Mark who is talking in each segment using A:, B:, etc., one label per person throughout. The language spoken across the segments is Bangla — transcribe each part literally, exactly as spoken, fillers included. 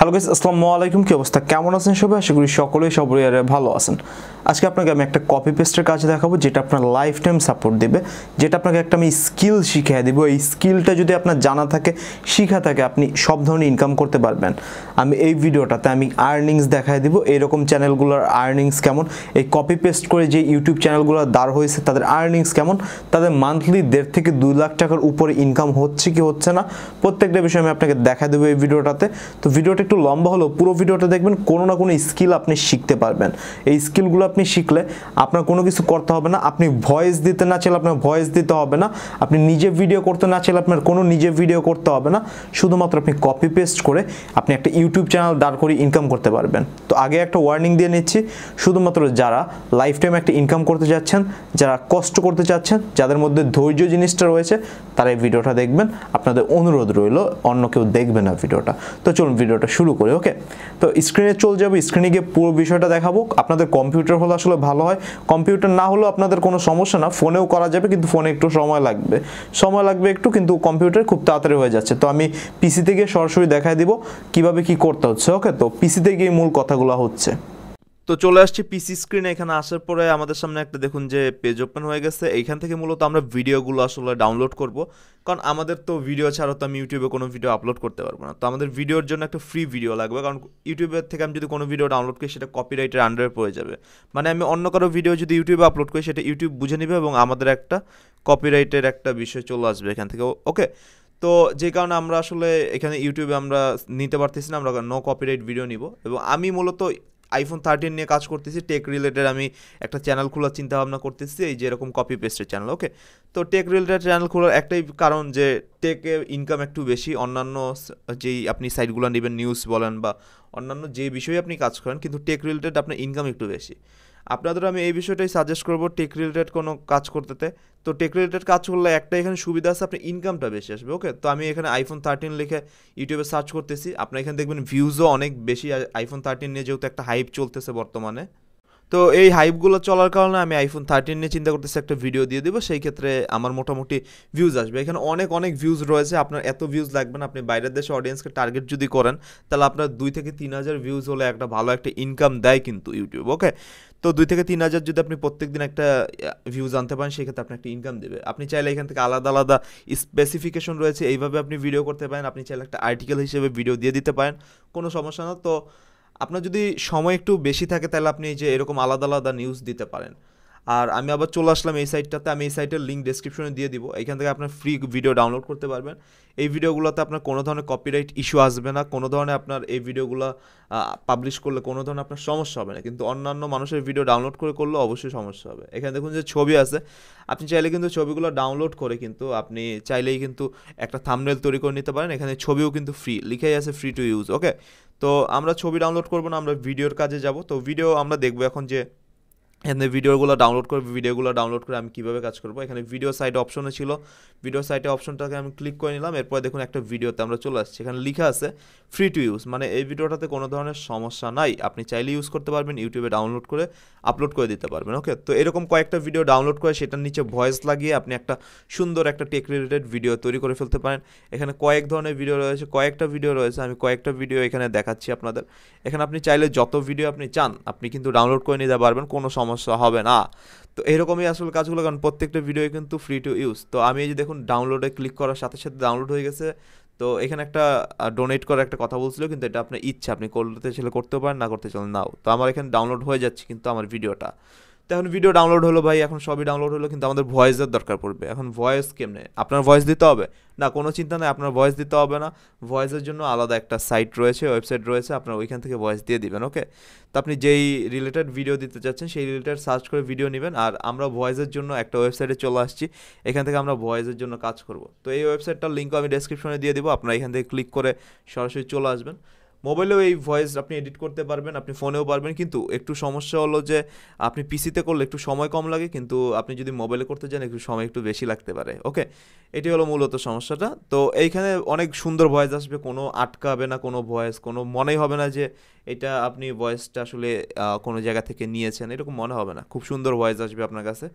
A: হ্যালো গাইস, আসসালামু আলাইকুম। কি অবস্থা, কেমন আছেন সবাই? আশা করি সকলেই সবাই ভালো আছেন। আজকে আপনাকে আমি একটা কপি পেস্টের কাজ দেখাবো যেটা আপনার লাইফ টাইম সাপোর্ট দেবে, যেটা আপনাকে একটা আমি স্কিল শিখিয়ে দেবো। এই স্কিলটা যদি আপনার জানা থাকে, শিখা থাকে, আপনি সব ধরনের ইনকাম করতে পারবেন। আমি এই ভিডিওটাতে আমি আর্নিংস দেখাই দিব, এইরকম চ্যানেলগুলোর আর্নিংস কেমন, এই কপি পেস্ট করে যে ইউটিউব চ্যানেলগুলো দাঁড় হয়েছে তাদের আর্নিংস কেমন, তাদের মান্থলি দেড় থেকে দুই লাখ টাকার উপরে ইনকাম হচ্ছে কি হচ্ছে না, প্রত্যেকটা বিষয় আমি আপনাকে দেখা দেবো এই ভিডিওটাতে। তো ভিডিওটা একটু লম্বা হলো, পুরো ভিডিওটা দেখবেন, কোনো না কোনো স্কিল আপনি শিখতে পারবেন। এই স্কিলগুলো আপনি শিখলে আপনার কোনো কিছু করতে হবে না। আপনি ভয়েস দিতে না চাইলে আপনার ভয়েস দিতে হবে না, আপনি নিজে ভিডিও করতে না চাইলে আপনার কোনো নিজে ভিডিও করতে হবে না। শুধুমাত্র আপনি কপি পেস্ট করে আপনি একটা ইউটিউব চ্যানেল দাঁড় করে ইনকাম করতে পারবেন। তো আগে একটা ওয়ার্নিং দিয়ে নিচ্ছি, শুধুমাত্র যারা লাইফ টাইম একটা ইনকাম করতে যাচ্ছেন, যারা কষ্ট করতে চাচ্ছেন, যাদের মধ্যে ধৈর্য জিনিসটা রয়েছে, তারা এই ভিডিওটা দেখবেন। আপনাদের অনুরোধ রইল, অন্য কেউ দেখবে না ভিডিওটা। তো চলুন ভিডিওটা শুরু করি। ওকে, তো স্ক্রিনে চলে যাবো, স্ক্রিনে গিয়ে পুরো বিষয়টা দেখাবো। আপনাদের কম্পিউটার হলে আসলে ভালো হয়, কম্পিউটার না হলেও আপনাদের কোনো সমস্যা না, ফোনেও করা যাবে, কিন্তু ফোনে একটু সময় লাগবে সময় লাগবে একটু, কিন্তু কম্পিউটার খুব তাড়াতাড়ি হয়ে যাচ্ছে। তো আমি পিসিতে গিয়ে সরাসরি দেখাই দিব কিভাবে কি করতে হচ্ছে। ওকে, তো পিসিতে গিয়ে মূল কথাগুলো হচ্ছে। তো চলে আসছি পিসি স্ক্রিনে। এখানে আসার পরে আমাদের সামনে একটা দেখুন যে পেজ ওপেন হয়ে গেছে। এইখান থেকে মূলত আমরা ভিডিওগুলো আসলে ডাউনলোড করব, কারণ আমাদের তো ভিডিও ছাড়া তো আমি ইউটিউবে কোনো ভিডিও আপলোড করতে পারবো না। তো আমাদের ভিডিওর জন্য একটা ফ্রি ভিডিও লাগবে, কারণ ইউটিউবের থেকে আমি যদি কোনো ভিডিও ডাউনলোড করি সেটা কপিরাইটের আন্ডারে পড়ে যাবে। মানে আমি অন্য কারো ভিডিও যদি ইউটিউবে আপলোড করি সেটা ইউটিউব বুঝে নেবে এবং আমাদের একটা কপিরাইটের একটা বিষয় চলে আসবে এখান থেকে। ওকে, তো যে কারণে আমরা আসলে এখানে ইউটিউবে আমরা নিতে পারতেছি না, আমরা নো কপিরাইট ভিডিও নিব। এবং আমি মূলত আইফোন থার্টিন নিয়ে কাজ করতেছি, টেক রিলেটেড আমি একটা চ্যানেল খোলার চিন্তা ভাবনা করতেছি, এই যে এরকম কপি পেস্টের চ্যানেল। ওকে, তো টেক রিলেটেড চ্যানেল খোলার একটাই কারণ যে টেকে ইনকাম একটু বেশি, অন্যান্য যেই আপনি সাইটগুলো নেবেন, নিউজ বলেন বা অন্যান্য যে বিষয়ে আপনি কাজ করেন, কিন্তু টেক রিলেটেড আপনার ইনকাম একটু বেশি। আপনাদের আমি এই বিষয়টাই সাজেস্ট করবো টেক রিলেটেড কোনো কাজ করতে। তো টেক রিলেটেড কাজ করলে একটা এখানে সুবিধা আছে, আপনার ইনকামটা বেশি আসবে। ওকে, তো আমি এখানে আইফোন থার্টিন লিখে ইউটিউবে সার্চ করতেছি, আপনার এখানে দেখবেন ভিউজও অনেক বেশি। আইফোন থার্টিন নিয়ে যেহেতু একটা হাইপ চলতেছে বর্তমানে, তো এই হাইপগুলো চলার কারণে আমি আইফোন থার্টিন নিয়ে চিন্তা করতেছি একটা ভিডিও দিয়ে দেবো, সেই ক্ষেত্রে আমার মোটামুটি ভিউজ আসবে। এখানে অনেক অনেক ভিউজ রয়েছে, আপনার এত ভিউজ লাগবে না। আপনি বাইরের দেশে অডিয়েন্সকে টার্গেট যদি করেন, তাহলে আপনার দুই থেকে তিন হাজার ভিউজ হলে একটা ভালো একটা ইনকাম দেয় কিন্তু ইউটিউব। ওকে, তো দুই থেকে তিন হাজার যদি আপনি প্রত্যেক দিন একটা ভিউজ আনতে পারেন, সেক্ষেত্রে আপনি একটা ইনকাম দেবে। আপনি চাইলে এখান থেকে আলাদা আলাদা স্পেসিফিকেশন রয়েছে, এইভাবে আপনি ভিডিও করতে পারেন। আপনি চাইলে একটা আর্টিকেল হিসেবে ভিডিও দিয়ে দিতে পারেন, কোনো সমস্যা না। তো আপনার যদি সময় একটু বেশি থাকে তাহলে আপনি যে এরকম আলাদা আলাদা নিউজ দিতে পারেন। আর আমি আবার চলে আসলাম এই সাইটটাতে, আমি এই সাইটের লিঙ্ক ডেসক্রিপশনে দিয়ে দিব। এখান থেকে আপনার ফ্রি ভিডিও ডাউনলোড করতে পারবেন। এই ভিডিওগুলোতে আপনার কোনো ধরনের কপিরাইট ইস্যু আসবে না, কোনো ধরনের আপনার এই ভিডিওগুলো পাবলিশ করলে কোনো ধরনের আপনার সমস্যা হবে না। কিন্তু অন্যান্য মানুষের ভিডিও ডাউনলোড করে করলে অবশ্যই সমস্যা হবে। এখানে দেখুন যে ছবি আছে, আপনি চাইলে কিন্তু ছবিগুলো ডাউনলোড করে কিন্তু আপনি চাইলেই কিন্তু একটা থাম্বনেল তৈরি করে নিতে পারেন। এখানে ছবিও কিন্তু ফ্রি লিখাই আছে, ফ্রি টু ইউজ। ওকে, তো আমরা ছবি ডাউনলোড করবো না, আমরা ভিডিওর কাজে যাব। তো ভিডিও আমরা দেখবো এখন যে এখানে ভিডিওগুলো ডাউনলোড করে ভিডিওগুলো ডাউনলোড করে আমি কীভাবে কাজ করবো। এখানে ভিডিও সাইটে অপশনে ছিল, ভিডিও সাইটে অপশনটাকে আমি ক্লিক করে নিলাম। এরপর দেখুন একটা ভিডিওতে আমরা চলে আসছি, এখানে লেখা আছে ফ্রি টু ইউজ, মানে এই ভিডিওটাতে কোনো ধরনের সমস্যা নাই, আপনি চাইলে ইউজ করতে পারবেন, ইউটিউবে ডাউনলোড করে আপলোড করে দিতে পারবেন। ওকে, তো এরকম কয়েকটা ভিডিও ডাউনলোড করে সেটার নিচে ভয়েস লাগিয়ে আপনি একটা সুন্দর একটা টেক রিলেটেড ভিডিও তৈরি করে ফেলতে পারেন। এখানে কয়েক ধরনের ভিডিও রয়েছে, কয়েকটা ভিডিও রয়েছে, আমি কয়েকটা ভিডিও এখানে দেখাচ্ছি আপনাদের। এখানে আপনি চাইলে যত ভিডিও আপনি চান আপনি কিন্তু ডাউনলোড করে নিতে পারবেন, কোনো সমস্যা হবে না। তো এরকমই আসলে কাজগুলো, কারণ প্রত্যেকটা ভিডিও কিন্তু ফ্রি টু ইউজ। তো আমি এই যে দেখুন ডাউনলোডে ক্লিক করার সাথে সাথে ডাউনলোড হয়ে গেছে। তো এখানে একটা ডোনেট করার একটা কথা বলছিল, কিন্তু এটা আপনার ইচ্ছা, আপনি করতে চাইলে করতে পারেন, না করতে চাইলে নাও। তো আমার এখানে ডাউনলোড হয়ে যাচ্ছে কিন্তু আমার ভিডিওটা। তো এখন ভিডিও ডাউনলোড হলো ভাই, এখন সবই ডাউনলোড হলো, কিন্তু আমাদের ভয়েসের দরকার পড়বে। এখন ভয়েস কেমনে, আপনার ভয়েস দিতে হবে না? কোনো চিন্তা নেই, আপনার ভয়েস দিতে হবে না। ভয়েসের জন্য আলাদা একটা সাইট রয়েছে, ওয়েবসাইট রয়েছে, আপনার ওইখান থেকে ভয়েস দিয়ে দিবেন। ওকে, তো আপনি যেই রিলেটেড ভিডিও দিতে চাচ্ছেন সেই রিলেটেড সার্চ করে ভিডিও নেবেন। আর আমরা ভয়েসের জন্য একটা ওয়েবসাইটে চলে আসছি, এখান থেকে আমরা ভয়েসের জন্য কাজ করব। তো এই ওয়েবসাইটটার লিঙ্কও আমি ডেসক্রিপশনে দিয়ে দিব, আপনারা এখান থেকে ক্লিক করে সরাসরি চলে আসবেন। মোবাইলেও এই ভয়েস আপনি এডিট করতে পারবেন, আপনি ফোনেও পারবেন, কিন্তু একটু সমস্যা হলো যে আপনি পিসিতে করলে একটু সময় কম লাগে, কিন্তু আপনি যদি মোবাইলে করতে চান একটু সময় একটু বেশি লাগতে পারে। ওকে, এটি হলো মূলত সমস্যাটা। তো এইখানে অনেক সুন্দর ভয়েস আসবে, কোনো আটকাবে না, কোনো ভয়েস কোনো মনেই হবে না যে এটা আপনি ভয়েসটা আসলে কোনো জায়গা থেকে নিয়েছেন, এরকম মনে হবে না। খুব সুন্দর ভয়েস আসবে আপনার কাছে। তো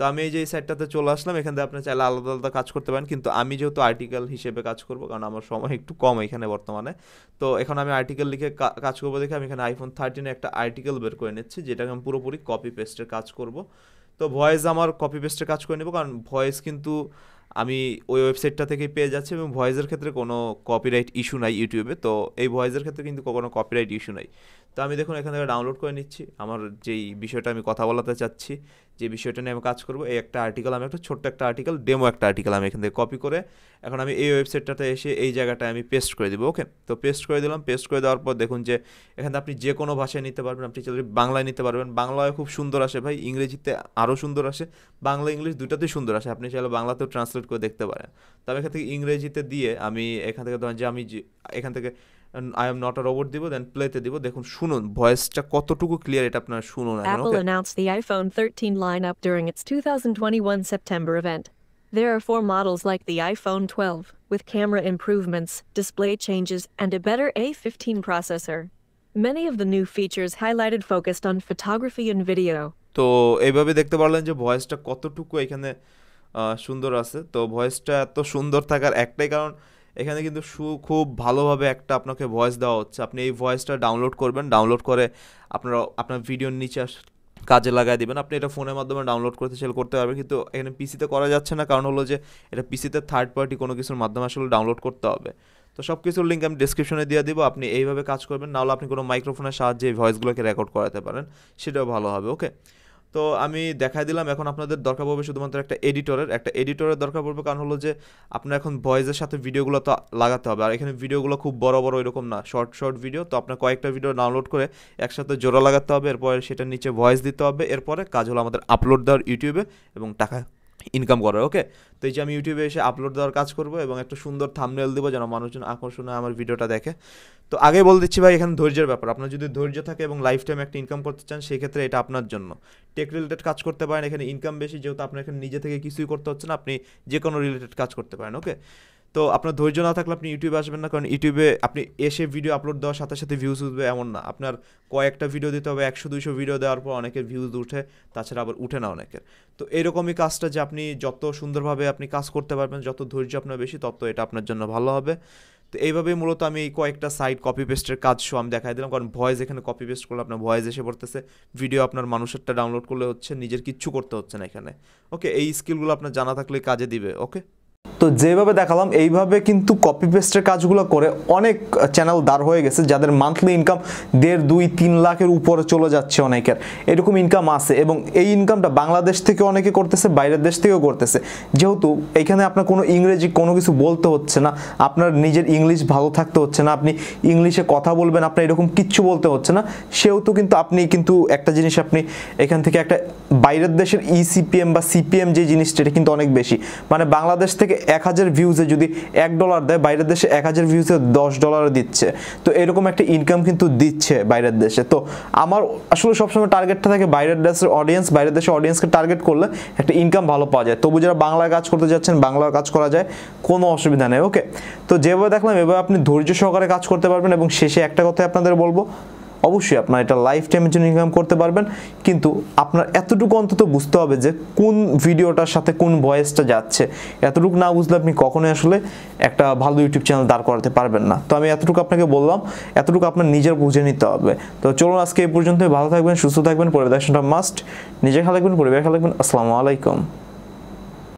B: আমি এই যে এই সাইটটাতে চলে আসলাম, এখান থেকে আপনি চাইলে আলাদা আলাদা কাজ করতে পারেন, কিন্তু আমি যেহেতু আর্টিকেল হিসেবে কাজ করব কারণ আমার সময় একটু কম এখানে বর্তমানে, তো এখন আমি আর্টিকেল লিখে কাজ করবো দেখে আমি এখানে আইফোন থার্টিনে একটা আর্টিকেল বের করে নিচ্ছি, যেটাকে আমি পুরোপুরি কপি পেস্টের কাজ করব। তো ভয়েস আমার কপি পেস্টের কাজ করে নেব, কারণ ভয়েস কিন্তু আমি ওই ওয়েবসাইটটা থেকেই পেয়ে যাচ্ছি এবং ভয়েসের ক্ষেত্রে কোনো কপিরাইট ইস্যু নাই ইউটিউবে, তো এই ভয়েসের ক্ষেত্রে কিন্তু কোনো কপিরাইট ইস্যু নাই। তো আমি দেখুন এখান থেকে ডাউনলোড করে নিচ্ছি আমার যেই বিষয়টা আমি কথা বলাতে চাচ্ছি, যে বিষয়টা নিয়ে আমি কাজ করবো, এই একটা আর্টিকেল, আমি একটা ছোট্ট একটা আর্টিকেল, ডেমো একটা আর্টিকেল আমি এখান থেকে কপি করে এখন আমি এই ওয়েবসাইটটাতে এসে এই জায়গাটায় আমি পেস্ট করে দেবো। ওকে, তো পেস্ট করে দিলাম। পেস্ট করে দেওয়ার পর দেখুন যে এখানে আপনি যে কোনো ভাষায় নিতে পারবেন, আপনি চাইলে বাংলায় নিতে পারবেন, বাংলায় খুব সুন্দর আসে ভাই, ইংরেজিতে আরও সুন্দর আসে, বাংলা ইংলিশ দুটাতেই সুন্দর আসে, আপনি চাইলে বাংলাতেও ট্রান্সলেট করে দেখতে পারেন। তো আমি এখান থেকে ইংরেজিতে দিয়ে আমি এখান থেকে ধরেন যে আমি এখান থেকে I am not a robot দিব, দেন প্লেতে দিব, দেখুন শুনুন ভয়েসটা কতটুকু ক্লিয়ার, এটা আপনারা শুনুন।
C: Apple announced the iPhone thirteen lineup during its two thousand twenty-one September event. There are four models like the iPhone twelve, with camera improvements, display changes, and a better A fifteen processor. Many of the new features highlighted focused on photography and video.
B: তো এইভাবে দেখতে পারলেন যে ভয়েসটা কতটুকু এখানে সুন্দর আছে। তো ভয়েসটা এত সুন্দর থাকার একটাই কারণ, এখানে কিন্তু সু খুব ভালোভাবে একটা আপনাকে ভয়েস দেওয়া হচ্ছে। আপনি এই ভয়েসটা ডাউনলোড করবেন, ডাউনলোড করে আপনারা আপনার ভিডিওর নিচে কাজে লাগাই দিবেন। আপনি এটা ফোনের মাধ্যমে ডাউনলোড করতে চাইলে করতে পারবেন, কিন্তু এখানে পিসিতে করা যাচ্ছে না, কারণ হলো যে এটা পিসিতে থার্ড পার্টি কোনো কিছুর মাধ্যমে আসলে ডাউনলোড করতে হবে। তো সব কিছুর লিঙ্ক আমি ডিসক্রিপশনে দিয়ে দিব, আপনি এইভাবে কাজ করবেন, নাহলে আপনি কোনো মাইক্রোফোনের সাহায্যে এই ভয়েসগুলোকে রেকর্ড করাতে পারেন, সেটাও ভালো হবে। ওকে, তো আমি দেখাই দিলাম। এখন আপনাদের দরকার পড়বে শুধুমাত্র একটা এডিটরের একটা এডিটরের দরকার পড়বে, কারণ হলো যে আপনার এখন ভয়েসের সাথে ভিডিওগুলো তো লাগাতে হবে, আর এখানে ভিডিওগুলো খুব বড় বড় এরকম না, শর্ট শর্ট ভিডিও। তো আপনার কয়েকটা ভিডিও ডাউনলোড করে একসাথে জোড়া লাগাতে হবে, এরপরে সেটার নিচে ভয়েস দিতে হবে, এরপরে কাজ হলো আমাদের আপলোড দেওয়ার ইউটিউবে এবং টাকা ইনকাম করার। ওকে, তো এই যে আমি ইউটিউবে এসে আপলোড দেওয়ার কাজ করবো এবং একটা সুন্দর থাম্বনেল দেবো যেন মানুষজন আকর্ষণে আমার ভিডিওটা দেখে। তো আগে বলে দিচ্ছি ভাই, এখানে ধৈর্যের ব্যাপার, আপনার যদি ধৈর্য থাকে এবং লাইফ টাইম একটা ইনকাম করতে চান, সেই ক্ষেত্রে এটা আপনার জন্য। টেক রিলেটেড কাজ করতে পারেন, এখানে ইনকাম বেশি, যেহেতু আপনার এখানে নিজে থেকে কিছুই করতে হচ্ছে না, আপনি যে কোনো রিলেটেড কাজ করতে পারেন। ওকে, তো আপনার ধৈর্য না থাকলে আপনি ইউটিউবে আসবেন না, কারণ ইউটিউবে আপনি এসে ভিডিও আপলোড দেওয়ার সাথে সাথে ভিউজ উঠবে এমন না, আপনার কয়েকটা ভিডিও দিতে হবে, একশো দুইশো ভিডিও দেওয়ার পর অনেকের ভিউজ উঠে, তাছাড়া আবার উঠে না অনেকের। তো এরকমই কাজটা যে আপনি যত সুন্দরভাবে আপনি কাজ করতে পারবেন, যত ধৈর্য আপনার বেশি, তত এটা আপনার জন্য ভালো হবে। তো এইভাবেই মূলত আমি এই কয়েকটা সাইট কপি পেস্টের কাজ শো আমি দেখাই দিলাম, কারণ ভয়েস এখানে কপি পেস্ট করলে আপনার ভয়েস এসে পড়তেছে, ভিডিও আপনার মানুষেরটা ডাউনলোড করলে হচ্ছে, নিজের কিচ্ছু করতে হচ্ছে না এখানে। ওকে, এই স্কিলগুলো আপনার জানা থাকলে কাজে দিবে। ওকে,
A: তো যেভাবে দেখালাম এইভাবে কিন্তু কপি পেস্টের কাজগুলো করে অনেক চ্যানেল দাঁড় হয়ে গেছে, যাদের মান্থলি ইনকাম দেড় দুই তিন লাখের উপরে চলে যাচ্ছে, অনেকের এরকম ইনকাম আছে। এবং এই ইনকামটা বাংলাদেশ থেকে অনেকে করতেছে, বাইরের দেশ থেকেও করতেছে, যেহেতু এখানে আপনার কোনো ইংরেজি কোনো কিছু বলতে হচ্ছে না, আপনার নিজের ইংলিশ ভালো থাকতে হচ্ছে না, আপনি ইংলিশে কথা বলবেন, আপনার এরকম কিচ্ছু বলতে হচ্ছে না, সেহেতু কিন্তু আপনি কিন্তু একটা জিনিস আপনি এখান থেকে একটা বাইরের দেশের ইসিপিএম বা সিপিএম যে জিনিসটা, এটা কিন্তু অনেক বেশি, মানে বাংলাদেশ থেকে এক হাজার ভিউজে যদি এক ডলার দেয়, বাইরের দেশে এক হাজার ভিউজে দশ ডলার দিচ্ছে। তো এরকম একটা ইনকাম কিন্তু দিচ্ছে বাইরের দেশে। তো আমার আসলে সবসময় টার্গেটটা থাকে বাইরের দেশের অডিয়েন্স, বাইরের দেশের অডিয়েন্সকে টার্গেট করলে একটা ইনকাম ভালো পাওয়া যায়। তবু যারা বাংলায় কাজ করতে যাচ্ছেন, বাংলা কাজ করা যায়, কোনো অসুবিধা নেই। ওকে, তো যেভাবে দেখলাম এভাবে আপনি ধৈর্য সহকারে কাজ করতে পারবেন। এবং শেষে একটা কথাই আপনাদের বলবো, অবশ্যই আপনার এটা লাইফ টাইমের জন্য ইনকাম করতে পারবেন, কিন্তু আপনার এতটুকু অন্তত বুঝতে হবে যে কোন ভিডিওটার সাথে কোন ভয়েসটা যাচ্ছে। এতটুকু না বুঝলে আপনি কখনোই আসলে একটা ভালো ইউটিউব চ্যানেল দাঁড় করাতে পারবেন না। তো আমি এতটুকু আপনাকে বললাম, এতটুকু আপনার নিজের বুঝে নিতে হবে। তো চলুন আজকে এই পর্যন্তই, ভালো থাকবেন, সুস্থ থাকবেন, পরিবেশটা মাস্ট, নিজে খেয়াল রাখবেন, পরিবার খেয়াল রাখবেন। আসসালামু আলাইকুম।